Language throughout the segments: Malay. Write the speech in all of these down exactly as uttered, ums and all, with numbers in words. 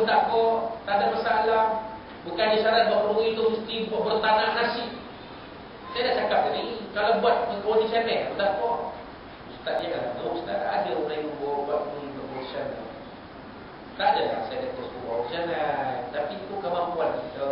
tak kok, tak ada masalah. Bukan syarat buat peruri itu mesti buat bertanak nasi. Saya dah cakap tadi, kalau buat peruri channel, tak kok. Ustaz dia kata, oh, Ustaz ada orang yang buat buat peruri channel. Tak ada lah saya ada buat channel. Tapi itu kemampuan kita.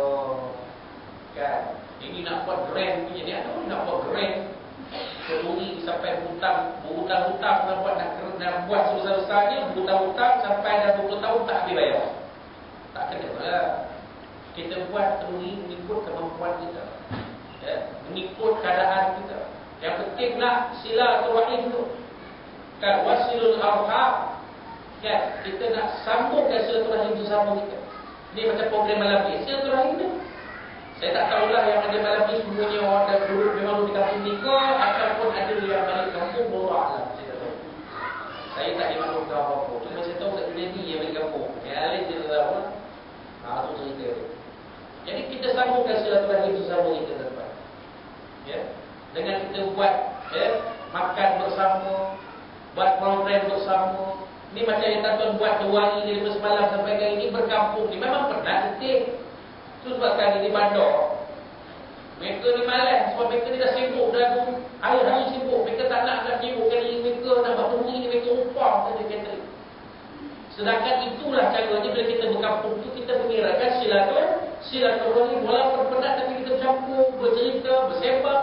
Kan? Ini nak buat grand punya, ni ada orang nak buat grand. Peruri sampai hutang, berhutang-hutang nak buat nak, nak buat sebesar-besarnya, berhutang-hutang sampai dah dua puluh tahun tak habis bayar. Tak kena lah. Kita buat peruri mengikut kemampuan kita, ya, mengikut keadaan kita. Yang pentinglah silaturahim itu. Kan wasilul arham. Kan kita nak sambungkan silaturahim itu sama kita. Ini macam program malam ni, silaturahim ni. Saya tak tahulah yang ada malam ni semuanya orang dah duduk memang di kampung nikah ataupun ada yang balik kampung bawa lah. Saya tak tahu. Saya tak dimaklum apa-apa. Cuma saya tahu tak jadi yang balik kampung. Yang lain saya tak tahu lah. Haa, itu cerita dia. Jadi kita sambungkan silaturahim itu sama kita tuan. Ya. Dengan kita buat, ya, makan bersama, buat program bersama. Ni macam yang tuan buat dua hari dari semalam sampai hari ini berkampung ni memang pernah detik. Itu sebab sekarang di Bandar mereka ni malas sebab mereka ni dah sibuk dah tu. Hari-hari sibuk. Mereka tak nak nak sibukkan diri mereka, nak buat peruri ni mereka upah saja catering. Sedangkan itulah caranya bila kita berkampung tu kita mengirakan silaturahim, silaturahim walaupun penat tapi kita bercampur, bercerita, bersembang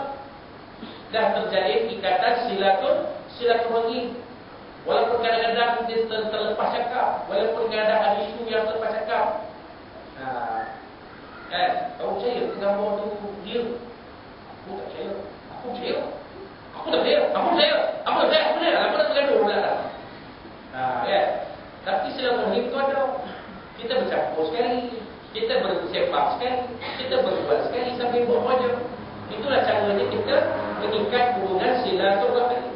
dan terjalin ikatan silatur, silaturahim. Walaupun kadang-kadang kita ter terlepas cakap, walaupun kadang-kadang ada isu yang terlepas cakap. Nah, kan, kau percaya ke gambar tu dia? Aku tak percaya. Aku percaya. Aku tak percaya. Aku percaya. Aku tak percaya. Aku percaya. Aku tak bergaduh pula dah. Nah, kan. Tapi silaturahim tu ada. Kita bercampur sekali, kita bersembang sekali, kita berbual sekali sambil buat wajah. Itulah caranya kita mengikat hubungan silaturahim.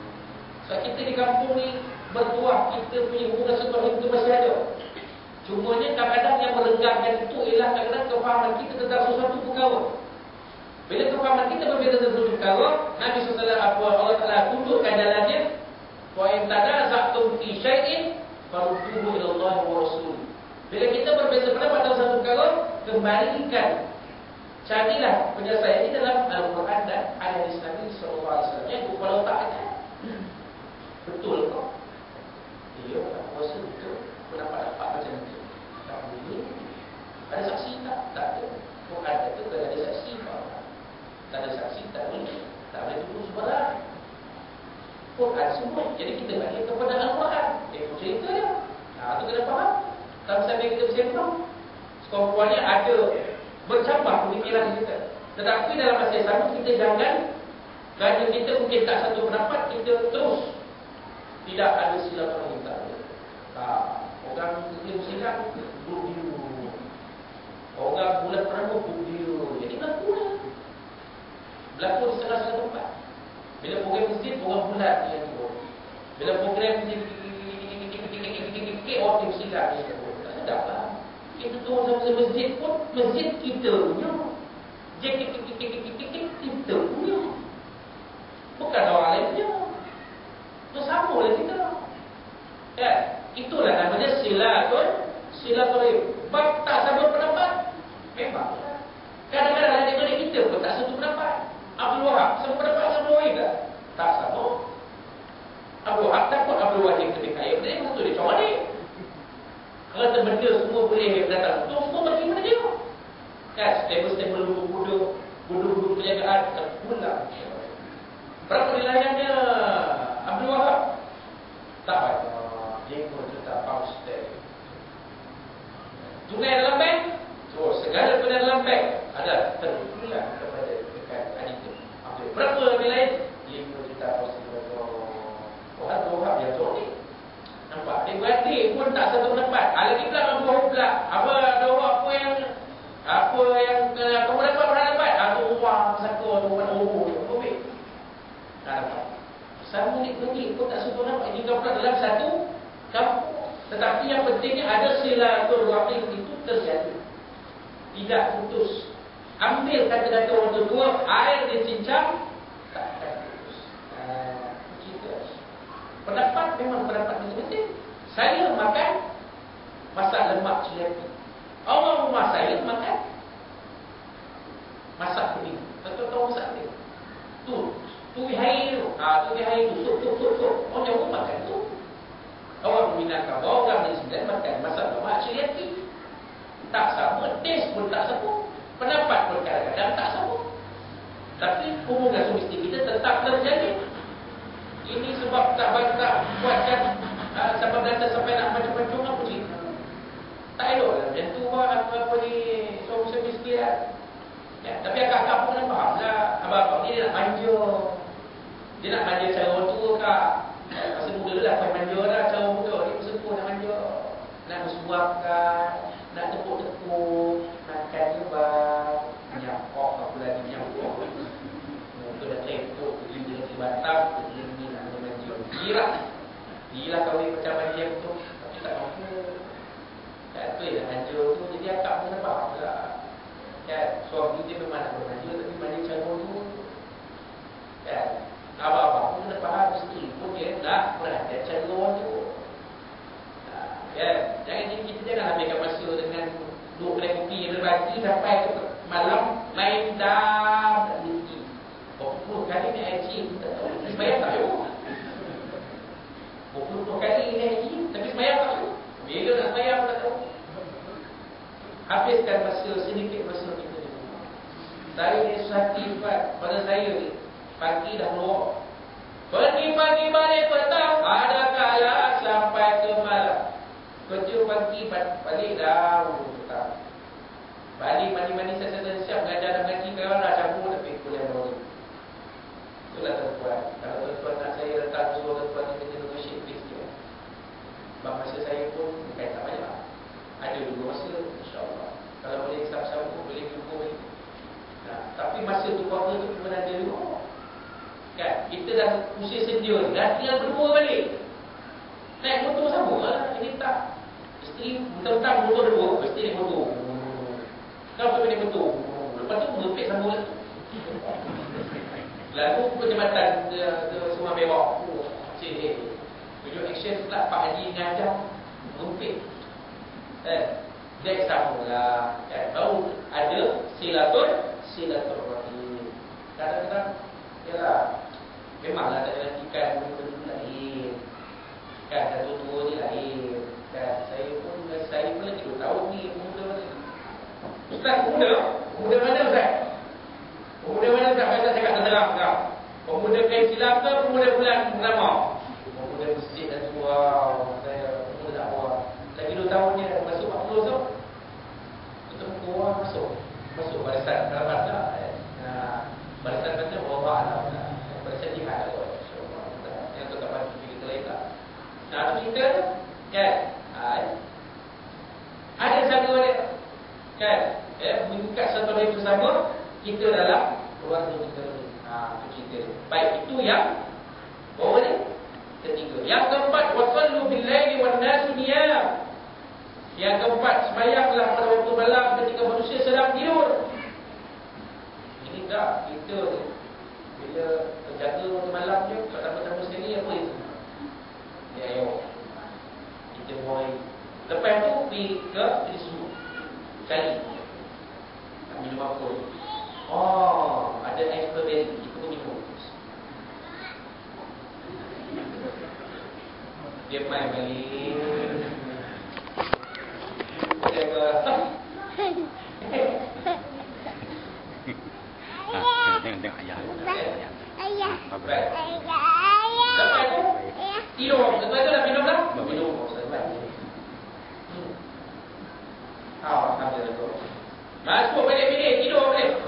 So kita di kampung ni bertuah kita punya hubungan silaturahim itu masih ada. Cumanya kadang-kadang yang merenggangkan itu ialah kadang-kadang kefahaman kita tentang sesuatu perkara. Bila kefahaman kita berbeza tentang sesuatu perkara, Nabi sallallahu alaihi wasallam apa Allah Taala tunjukkan dalamnya, wa in tanaza'tum fi syai'in farudduhu ila Allah wa Rasul. Bila kita berbeza pendapat dalam satu perkara, kembalikan. Carilah penyelesaian ini dalam Al-Quran dan hadis Nabi sallallahu alaihi wasallam. Itu kalau tak ada. Betul kok? Ya, aku rasa betul. Pendapat-pendapat macam itu. Tak boleh. Ada saksi tak? Tak ada. Quran kata kalau ada saksi, tak ada saksi, tak boleh. Tak boleh tunggu sebarang. Quran semua. Jadi kita balik kepada Al-Quran. Dia pun cerita dia. Nah, itu kena faham. Tak sampai kita bersembang. Sekumpulannya ada bercampur pemikiran kita. Tetapi dalam masa yang sama kita jangan, kerana kita mungkin tak satu pendapat, kita terus tidak ada silaturahim. Tak ada. Tak. Orang Muslim silap grup biru. Orang bulan peramu grup biru. Jadi berlaku lah. Berlaku di setengah-setengah tempat. Bila program masjid, orang bulat yang turun. Bila program masjid, orang tim silap dia turun. Tak sedap lah. Kita turun sama-sama masjid pun, masjid kita punya. Kita punya. Bukan orang lain punya. Bersama lah kita. Kan? Itulah namanya silatur, silaturahim. Bab tak sama pendapat, memang. Kadang-kadang ada yang kita pun tak satu pendapat. Abdul Wahab sama pendapat sama Wahid tak? Tak sama. Abdul Wahab takut Abdul Wahid lebih kaya. Dia betul dia cuma ni. Kalau benda semua boleh datang, tu semua bagi mana dia? Kan? Stable-stable budu-budu, budu-budu perniagaan terpulang. Berapa nilainya Abdul Wahab? Tak banyak. Jengkol juta pound sterling. Tunai dalam bank, so segala tunai dalam bank ada terpulang kepada dekat adik itu. Berapa nilai? lima juta pound sterling. Oh, ada orang yang tahu ni. Nampak? Adik-adik pun tak satu pendapat. Lagi pula orang tua pula. Apa ada orang apa yang apa yang uh, kamu dapat orang dapat? Aku uang satu atau orang orang tu lebih. Tak dapat. Sama ni pun tak satu pendapat. Jika pula dalam satu kampung. Tetapi yang pentingnya ada silaturahim itu terjadi. Tidak putus. Ambil kata-kata orang tua, air dicincang, tak akan putus. Haa, pendapat memang pendapat masing-masing. Saya makan masak lemak cili api. Orang rumah saya makan masak kuning. Tak tahu masak dia. Tu, tu hari tu. Ha, tu hari tu. Sup, sup, sup, sup. Orang Jawa makan tu. Orang Minangkabau, orang Negeri Sembilan makan masak lemak cili api. Tak sama, taste pun tak sama. Pendapat pun kadang-kadang tak sama. Tapi hubungan suami kita tetap terjadi. Ini sebab tak tak buatkan uh, sebab data sampai nak macam-macam apa cerita. Tak elok lah. Macam tu pun apa ni suami-suami sikit lah. Ya, tapi akak-akak pun kena faham lah. Abang-abang ni dia nak manja. Dia nak manja cara orang tua kak. Masa muda dia lah kau manja lah cara orang muda. Dia masa tua nak manja. Nak bersuapkan, nak tepuk-tepuk, makan juga. Nyampok apa lagi nyampok. Muka dah tepuk, pergi dengan si Batam, pergi ni nak manja. Gila. Gila kahwin macam manja tu. Tapi tak mampu. Tak tu yang manja tu. Jadi akak pun kena faham lah. Kan, suami dia memang nak bermanja tapi manja cara tu. Kan, abang-abang pun kena faham isteri pun dia nak perhatian cara orang tu. Kan, jangan jadi kita jangan habiskan masa dengan duduk kedai kopi yang berbagi sampai ke malam main dam tak rezeki. Berpuluh kali ni I G tak tahu sembahyang tak tahu. Berpuluh kali ni I G tapi sembahyang tak tahu. Bila nak sembahyang tak tahu. Habiskan masa sedikit masa kita di rumah. Saya ni susah pada saya ni. Pagi dah keluar. Pagi-pagi balik petang. Ada kala sampai ke malam. Kerja pagi balik dah petang. Balik mandi-mandi siap-siap mengajar dan mengaji. Kalau dah campur tapi kuliah baru. Itulah tuan-tuan. Kalau tuan-tuan nak saya letak suruh tuan-tuan ni kena negotiate please dia. Sebab masa saya pun bukan tak banyak. Ada dua masa, insyaAllah. Kalau boleh sama-sama, boleh jumpa balik. Nah, tapi masa tu keluarga tu memang ada dulu. Kan? Kita dah usia senja ni, dah tinggal berdua balik. Naik motor sama lah. Ini tak. Isteri, mentang-mentang motor dua, mesti naik motor. Kenapa tu naik motor? Lepas tu merepek sama lah. Lalu perjabatan ke, ke semua bewak. Oh, cik. Tujuh action pula Pak Haji ngajar. Merepek. Eh, dia sama lah. Kan? Baru ada silatul silaturahim. Kadang-kadang yalah, memanglah tak nantikan benda-benda lain. Kan, satu tua ni lain. Kan, saya pun saya pun lagi dua tahun ni muda mana. Ustaz muda? Muda mana Ustaz? Muda mana Ustaz? Saya cakap terang kau. Pemuda kain silam ke pemuda bulan purnama? Pemuda masjid dan surau. Saya pemuda dakwah. Lagi dua tahun ni masuk empat puluh tu. Ketemu orang masuk. Masuk barisan kerabat lah. Nah, barisan kata Allah Alam lah. Barisan jihad lah. InsyaAllah. Yang tu dapat kita lain lah. Nah, kita kan, hai. Ada satu dia kan, eh, mengikat satu hari bersama kita dalam keluarga kita ni. Ha, itu cerita dia. Baik, itu yang bawah ni ketiga. Yang keempat, wasallu bil laili wan nasu niyam. Yang keempat, sembahyanglah pada waktu malam ketika manusia sedang tidur. Ini tak kita ni bila terjaga waktu malam je, pertama-tama sekali apa itu? Ya, ayo. Kita mulai. Lepas tu pergi ke tisu. Cari. Tak minum apa. Oh, ada ais strawberry. Kita pun minum. Dia main balik. Dia ke. Ah, tengok-tengok ayah. Ayah. Baik. Ayah. Lepas tu tidur. Lepas tu dah minum dah? Minum. Ah, sampai tu. Masuk balik bilik, tidur balik.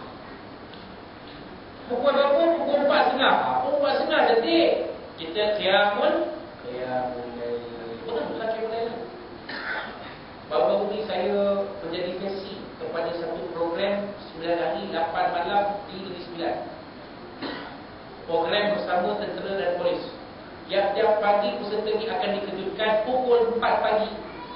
Pukul berapa? Pukul empat setengah. Ah, pukul empat setengah detik. Kita qiyamul qiyamul lail. Betul-betul qiyamul lail. Baru-baru ni saya menjadi sesi kepada satu program sembilan hari lapan malam di Negeri Sembilan. Program bersama tentera dan polis. Yang tiap pagi peserta ini akan dikejutkan pukul empat pagi.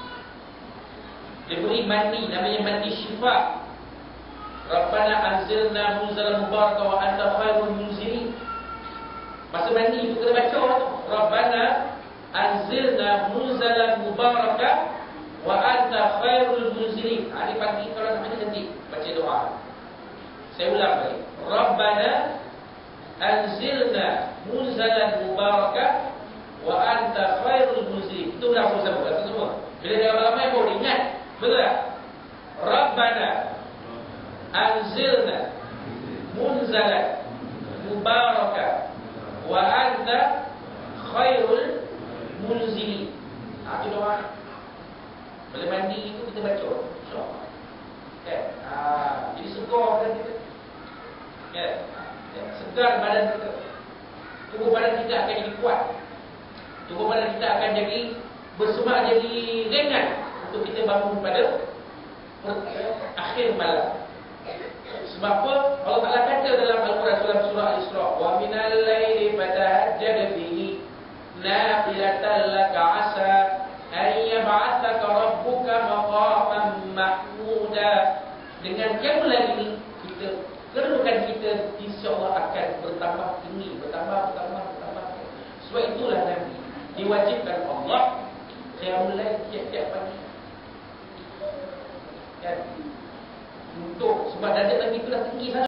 Diberi mandi, namanya mandi syifa. Rabbana anzilna munzalan mubarakah wa anta khairul munzilin. Masa mandi itu kena baca tu. Rabbana anzilna munzalan mubarakah wa anta khairul munzilin. Ha, ni pagi kalau nak mandi nanti baca doa. Saya ulang balik. Rabbana anzilna munzalan mubarakah wa anta khairul munzilin. Itu dah sama kata semua. Bila dia ramai baru ingat. Betul tak? Rabbana anzilna munzalan mubarakah wa anta khairul munzilin. Ha, itu doa. Bila mandi itu kita baca, insya-Allah. Kan? Ha, jadi segar badan kita. Kan? Ya, segar badan kita. Tubuh badan kita akan jadi kuat. Tubuh badan kita akan jadi bersemangat, jadi ringan untuk kita bangun pada akhir malam. Sebab apa? Allah Taala kata dalam Al-Quran dalam surah Al-Isra, wa minal laili fatahajjad bihi nafilatan laka asa an yab'athaka rabbuka maqaman mahmuda. Dengan yang lagi kita kedudukan kita insya-Allah akan bertambah tinggi, bertambah bertambah bertambah. Sebab itulah Nabi diwajibkan Allah qiyamul lail tiap-tiap pagi. Kan? Untuk sebab darjat Nabi itu dah tinggi sangat.